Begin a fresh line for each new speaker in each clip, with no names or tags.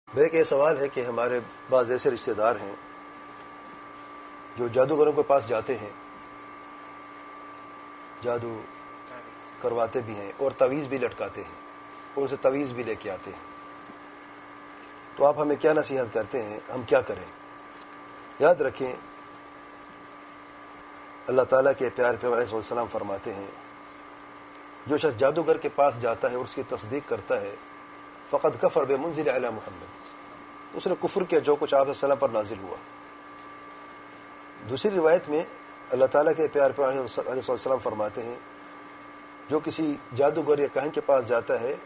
ایک یہ سوال ہے کہ ہمارے بعض ایسے رشتہ دار ہیں جو جادوگروں کے پاس جاتے ہیں، جادو کرواتے بھی ہیں اور تعویذ بھی لٹکاتے ہیں اور ان سے تعویذ بھی لے کے آتے ہیں. تو آپ ہمیں کیا نصیحت کرتے ہیں، ہم کیا کریں؟ یاد رکھیں، اللہ تعالیٰ کے پیارے پیغمبر علیہ السلام فرماتے ہیں جو شخص جادوگر کے پاس جاتا ہے اور اس کی تصدیق کرتا ہے فقد کفر بمنزل علی محمد، اس نے کفر کیا جو کچھ آپ صلی اللہ علیہ وسلم پر نازل ہوا. دوسری روایت میں اللہ تعالیٰ کے پیارے پیغمبر علیہ السلام فرماتے ہیں جو کسی جادوگر یا کاہن کے پاس جاتا ہے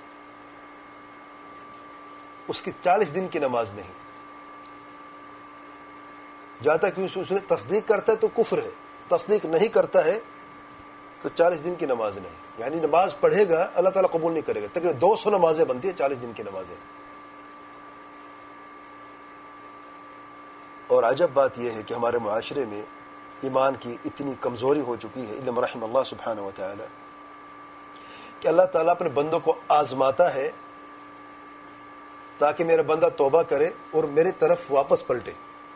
اس کی 40 دن کی نماز نہیں جاتا، کیونکہ اس نے تصدیق کرتا ہے تو کفر ہے، تصدیق نہیں کرتا ہے تو 40 دن کی نماز نہیں. یعنی نماز پڑھے گا اللہ تعالیٰ قبول نہیں کرے گا. تقریباً 200 نمازیں بنتی ہیں 40 دن کی نمازیں. اور عجب بات یہ ہے کہ ہمارے معاشرے میں ایمان کی اتنی کمزوری ہو چکی ہے، الا رحم اللہ سبحانہ و تعالی، کہ اللہ تعالیٰ اپنے بندوں کو آزماتا ہے تاکہ میرا بندہ توبہ کرے اور میری طرف واپس پلٹے.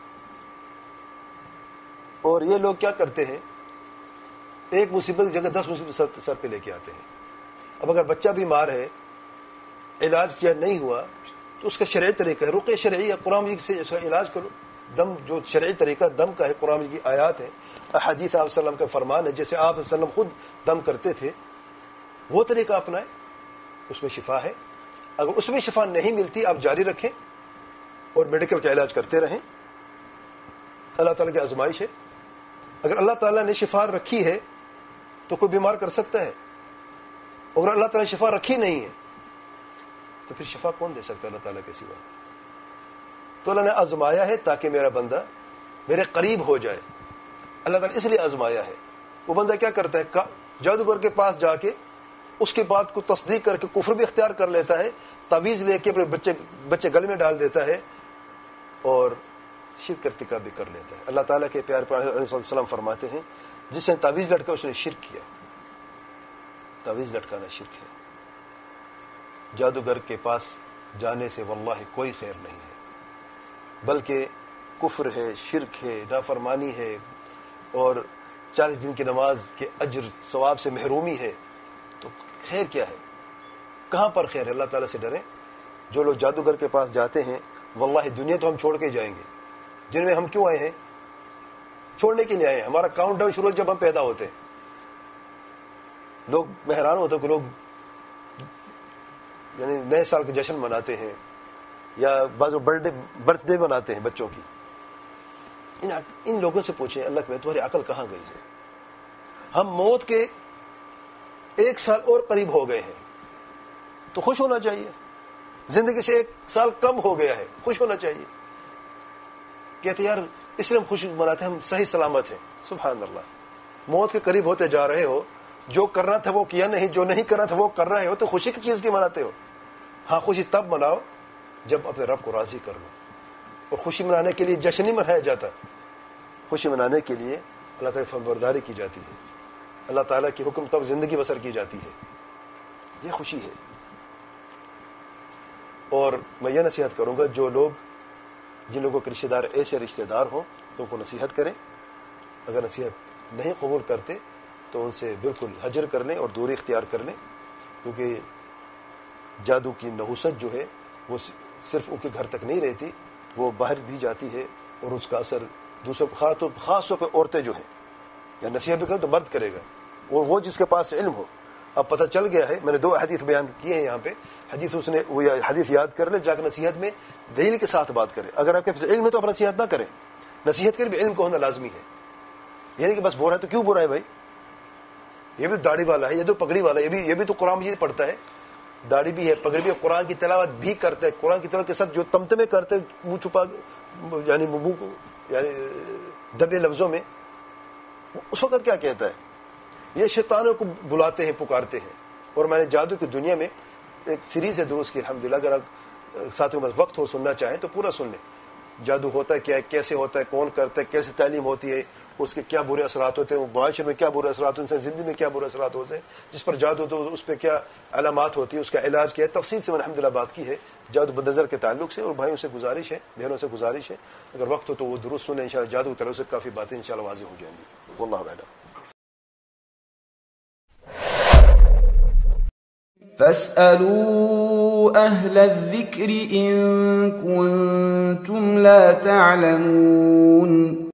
اور یہ لوگ کیا کرتے ہیں، ایک مصیبت کی جگہ 10 مصیبت سر پہ لے کے آتے ہیں. اب اگر بچہ بیمار ہے، علاج کیا نہیں ہوا تو اس کا شرعی طریقہ ہے رقیہ شرعی یا قرآن مجید سے اس کا علاج کرو. دم جو شرعی طریقہ دم کا ہے، قرآن مجید کی آیات ہیں، حدیث آپ صلی اللہ علیہ وسلم کا فرمان ہے، جیسے آپ صلی اللہ علیہ وسلم خود دم کرتے تھے وہ طریقہ اپنائیں، اس میں شفا ہے. اگر اس میں شفا نہیں ملتی آپ جاری رکھیں اور میڈیکل کا علاج کرتے رہیں. اللہ تعالیٰ کی آزمائش ہے. اگر اللہ تعالیٰ نے شفا رکھی ہے تو کوئی بیمار کر سکتا ہے، اور اللہ تعالیٰ نے شفا رکھی نہیں ہے تو پھر شفا کون دے سکتا ہے اللہ تعالیٰ کے سوا؟ تو اللہ نے آزمایا ہے تاکہ میرا بندہ میرے قریب ہو جائے. اللہ تعالیٰ نے اس لیے آزمایا ہے. وہ بندہ کیا کرتا ہے، جادوگر کے پاس جا کے اس کی بات کو تصدیق کر کے کفر بھی اختیار کر لیتا ہے، تعویذ لے کے اپنے بچے گلے میں ڈال دیتا ہے اور شرک ارتکاب بھی کر لیتا ہے. اللہ تعالیٰ کے پیارے پیغمبر علیہ السلام فرماتے ہیں جس نے تعویذ لٹکا اس نے شرک کیا. تعویذ لٹکانا شرک ہے. جادوگر کے پاس جانے سے واللہ کوئی خیر نہیں ہے، بلکہ کفر ہے، شرک ہے، نافرمانی ہے اور 40 دن کی نماز کے اجر ثواب سے محرومی ہے. تو خیر کیا ہے؟ کہاں پر خیر ہے؟ اللہ تعالیٰ سے ڈریں. جو لوگ جادوگر کے پاس جاتے ہیں واللہ دنیا تو ہم چھوڑ کے جائیں گے. دنیا میں ہم کیوں آئے ہیں؟ چھوڑنے کے لیے آئے ہیں. ہمارا کاؤنٹ ڈاؤن شروع جب ہم پیدا ہوتے ہیں. لوگ میں حیران ہوتا کہ لوگ یعنی نئے سال کے جشن مناتے ہیں یا بعض برتھ ڈے مناتے ہیں بچوں کی. ان لوگوں سے پوچھیں اللہ میں تمہاری عقل کہاں گئی ہے؟ ہم موت کے 1 سال اور قریب ہو گئے ہیں تو خوش ہونا چاہیے. زندگی سے 1 سال کم ہو گیا ہے، خوش ہونا چاہیے. کہتے یار اس لیے ہم خوشی مناتے ہیں، ہم صحیح سلامت ہیں. سبحان اللہ. موت کے قریب ہوتے جا رہے ہو، جو کرنا تھا وہ کیا نہیں، جو نہیں کرنا تھا وہ کر رہے ہو، تو خوشی کی چیز کی مناتے ہو. ہاں خوشی تب مناؤ جب اپنے رب کو راضی کر لو. اور خوشی منانے کے لیے جشن نہیں منایا جاتا، خوشی منانے کے لیے اللہ تعالیٰ کی فرمانبرداری کی جاتی ہے، اللہ تعالیٰ کی حکم تب زندگی بسر کی جاتی ہے. یہ خوشی ہے. اور میں یہ نصیحت کروں گا جو لوگ جن لوگوں کے رشتہ دار ایسے رشتہ دار ہوں تو ان کو نصیحت کریں. اگر نصیحت نہیں قبول کرتے تو ان سے بالکل حجر کر لیں اور دوری اختیار کر لیں، کیونکہ جادو کی نحوست جو ہے وہ صرف ان کے گھر تک نہیں رہتی، وہ باہر بھی جاتی ہے اور اس کا اثر دوسروں خاص طور پہ عورتیں جو ہیں یا نصیحت بھی کریں تو مرد کرے گا، اور وہ جس کے پاس علم ہو. اب پتہ چل گیا ہے، میں نے 2 حدیث بیان کیے ہیں یہاں پہ. حدیث اس نے وہ حدیث یاد کر لے، جا کے نصیحت میں دلیل کے ساتھ بات کرے. اگر آپ کے پاس علم ہے تو آپ نصیحت نہ کریں. نصیحت کے لیے بھی علم کو ہونا لازمی ہے. یعنی کہ بس برا ہے تو کیوں برا ہے بھائی؟ یہ بھی داڑھی والا ہے، یہ تو پگڑی والا ہے، یہ بھی تو قرآن مجید پڑھتا ہے، داڑھی بھی ہے، پگڑی بھی ہے، قرآن کی تلاوت بھی کرتا ہے. قرآن کی تلاوت کے ساتھ جو تمتمے کرتے منہ چھپا یعنی منہ یعنی دبے لفظوں میں، اس وقت کیا کہتا ہے؟ یہ شیطانوں کو بلاتے ہیں، پکارتے ہیں. اور میں نے جادو کی دنیا میں ایک سیریز ہے دروس کی، الحمدللہ. اگر آپ ساتھیوں میں وقت ہو سننا چاہیں تو پورا سن لیں. جادو ہوتا ہے کیا ہے، کیسے ہوتا ہے، کون کرتا ہے، کیسے تعلیم ہوتی ہے، اس کے کیا برے اثرات ہوتے ہیں، معاشرے میں کیا برے اثرات ہوتے ہیں، انسان زندگی میں کیا برے اثرات ہوتے ہیں، جس پر جادو تو اس پہ کیا علامات ہوتی ہیں، اس کا علاج کیا ہے، تفصیل سے میں نے الحمدللہ بات کی ہے جادو بد نظر کے تعلق سے. اور بھائیوں سے گزارش ہے، بہنوں سے گزارش ہے، اگر وقت ہو تو وہ درست سنیں، انشاءاللہ جادو کے تعلق سے کافی باتیں انشاءاللہ واضح ہو جائیں گی. واللہ اعلم.
فاسألوا أهل الذكر إن كنتم لا تعلمون